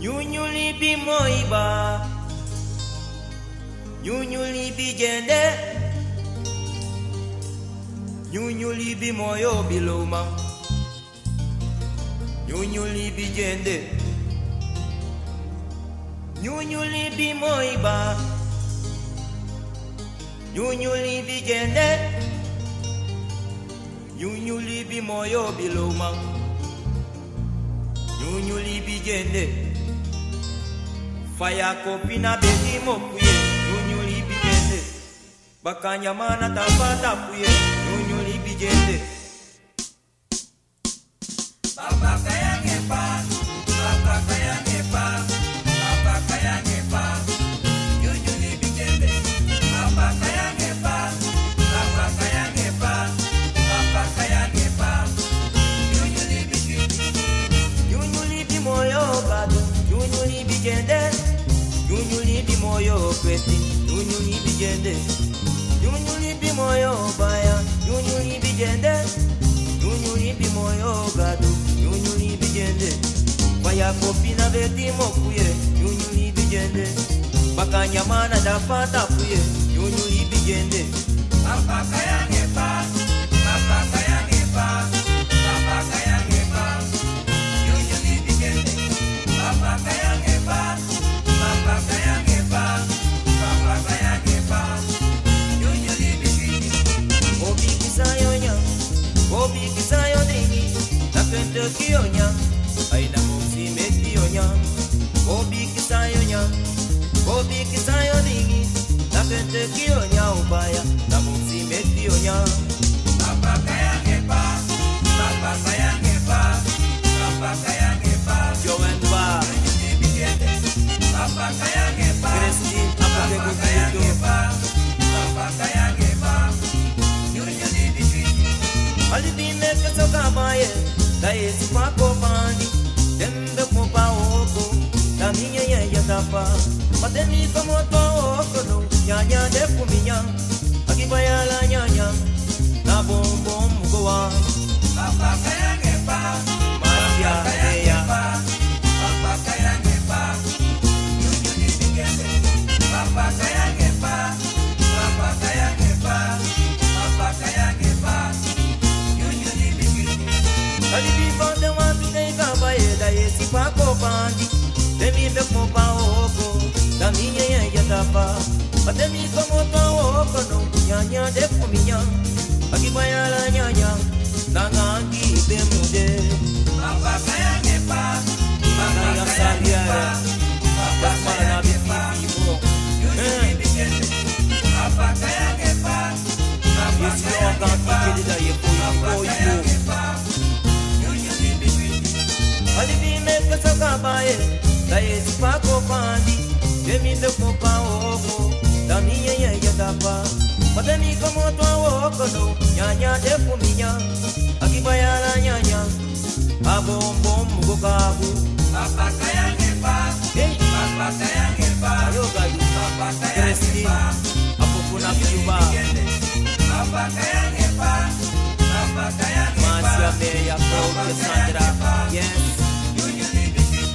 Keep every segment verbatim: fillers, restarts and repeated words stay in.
Nyunyuli bi moiba, nyunyuli bi jende, nyunyuli bi moyo biloma, nyunyuli bi jende, nyunyuli bi moiba, nyunyuli bi jende, nyunyuli bi moyo biloma, nyunyuli bi jende. Faya kopi na beti mokuye, nyunyuli bijende. Bakanya mana tapata puye, nyunyuli bijende. Baba kaya ngepa, baba kaya ngepa, baba kaya ngepa, nyunyuli bijende. Baba kaya ngepa, baba kaya ngepa, baba kaya ngepa, nyunyuli bijende. Nyunyuli bi moyo gado, nyunyuli bijende. Nyunyuli bi moyo kwesti, nyunyuli bijende. Nyunyuli bi moyo baya, nyunyuli bijende. Nyunyuli bi moyo gado, nyunyuli bijende. Faya kopi na beti mokuye, nyunyuli bijende. Bakanya mana dafata puye, nyunyuli bijende. Baba kaya ngepa, baba kaya ngepa, baba kaya ngepa, nyunyuli bijende. Baba kaya ngepa, baba kaya ngepa, baba kaya ngepa, nyunyuli bijende. Obi kisayo nya, obi kisayo dingi, nakente kiyo nya, aina mosi mekiyo nya. Obi kisayo nya, obi kisayo dingi, nakente kiyo nya ubaya, na mosi mekiyo nya. Baba kaya ngepa, baba kaya ngepa, baba kaya ngepa, Joan Ba, nyunyuli bijende. Baba kaya ngepa, Christine Apage baba kaya Gugudo, ngepa, baba kaya ngepa, nyunyuli bijende. Alibi meke soka baye, da esi pako bandi, dembe mopa oko, da minye ye ya tapa, patemi como to oko no, nyanya de puminya, akibaya la nyanya, na bom bom goa, Baba kaya ngepa, masia baba kaya eya, ngepa, baba kaya ngepa, nyunyuli bijende. Baba kaya ngepa, baba kaya ngepa, baba kaya ngepa, nyunyuli bijende. alibi bande wantu de kabaye, da esi pako bandi, demi me mopa oko, da minye ye ya tapa, patemi como to oko no, nyanya de puminya, akibaya la nyanya, na ngangi be mude. Baba kaya ngepa, baba kaya ngepa, baba kaya ngepa, nyunyuli bijende. Baba kaya ngepa, baba kaya ngepa, baba kaya ngepa, nyunyuli bijende. Alibi me kasa kabaye, da esi pako pandi, demi me mopa oko, da minye ye ya tapa, patemi como to oko no, nyanya de puminya, akibaya la nyanya, abom bom gokabu, Baba kaya ngepa, hey, baba kaya ngepa, ayo gadu, baba kaya Christine, ngepa, apopuna kiuba, baba kaya ngepa, baba kaya ngepa, Masia Meya, Claudia Sandra, yes. nyunyuli bijende.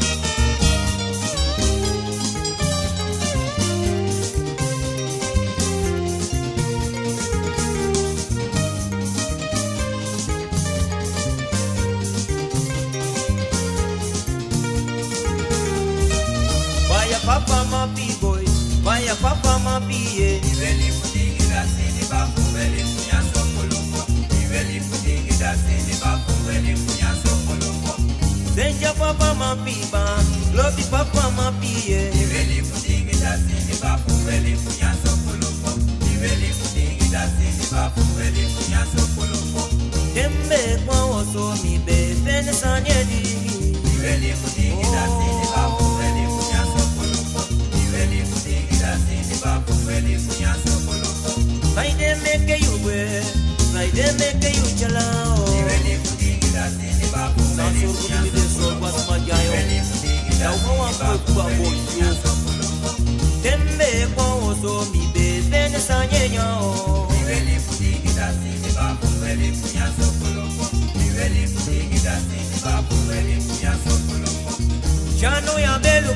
Vaya papa ma boy, vaya papa ma piye, Ibeli fudingi da sini bafu beli funya sokolombo. Ibeli fudingi da sini bafu beli funya sokolombo. senja papa ma piba, lobi papa ma piye, Ibeli fudingi da sini bafu beli funya sokolombo. Ibeli fudingi da sini bafu beli funya sokolombo. tembe kwa oso mi be, fene sanye digi, Ibeli fudingi da sini bafu beli funya sokolombo. Ibeli fudingi da sini bafu beli funya sokolombo. kaide meke yuwe, kaide meke yuchalao, Ibeli fudingi da sini bafu beli sansur funya kudi de so kwa smajayo, Ibeli fudingi da ya sini uwa bafu kwa beli boyo, funya sokolombo. tembe kwa oso mi be, fene sanye nyao, Ibeli fudingi da sini bafu beli funya sokolombo. Ibeli fudingi da sini bafu beli funya sokolombo. Chano ya belo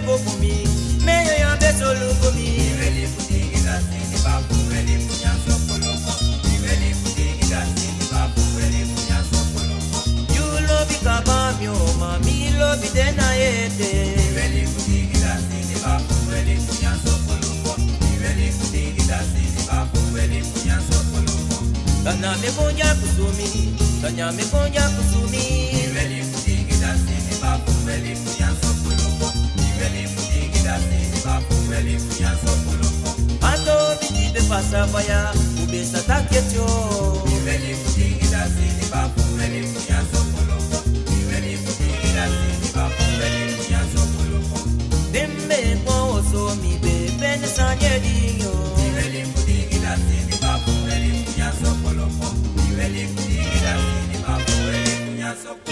Tanya me konya kusumi, tanya me konya kusumi. Iweli kudigida sini bafu weli kunyanso kuloko. Iweli kudigida sini bafu weli kunyanso kuloko. Ato biti be pasa baya, ube sataketyo. Iweli kudigida sini bafu weli kunyanso kuloko. Iweli kudigida sini bafu weli kunyanso kuloko. Dembe kwa oso mi be bene sanyediyo. Iweli kudigida sini bafu weli kunyanso kuloko. Iweli kudigida sini bafu weli kunyanso kuloko.